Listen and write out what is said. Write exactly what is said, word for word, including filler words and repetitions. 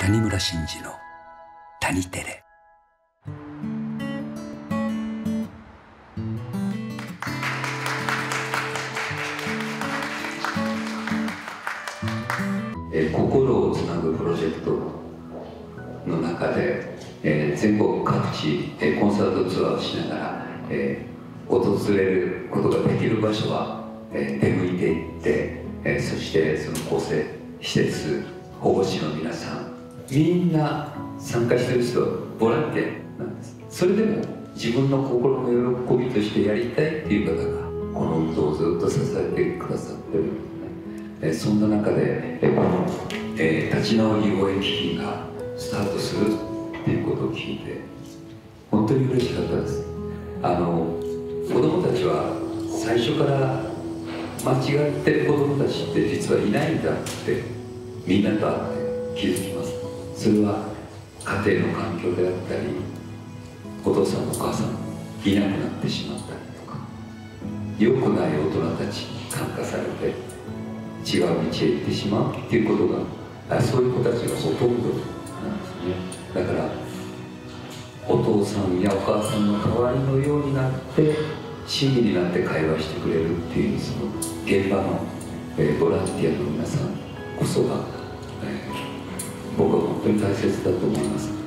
谷村新司の谷テレ。えー、心をつなぐプロジェクトの中で、えー、全国各地、えー、コンサートツアーをしながら、えー、訪れることができる場所は、えー、出向いていって、えー、そしてその構成施設保護司の皆さんみんな参加してる人はボランティアなんです。それでも自分の心の喜びとしてやりたいっていう方がこの運動をずっと支えてくださってるんですね。えー、そんな中で、えー、この、えー、立ち直り応援基金がスタートするっていうことを聞いて本当に嬉しかったです。あの子どもたちは最初から間違ってる子どもたちって実はいないんだってみんなと会って気づきます。それは家庭の環境であったりお父さんお母さんいなくなってしまったりとか良くない大人たちに感化されて違う道へ行ってしまうっていうことがそういう子たちがほとんどなんですね。だからお父さんやお母さんの代わりのようになって親身になって会話してくれるっていうその現場の、えー、ボランティアの皆さんこそが、えー、僕は本当に大切だと思います。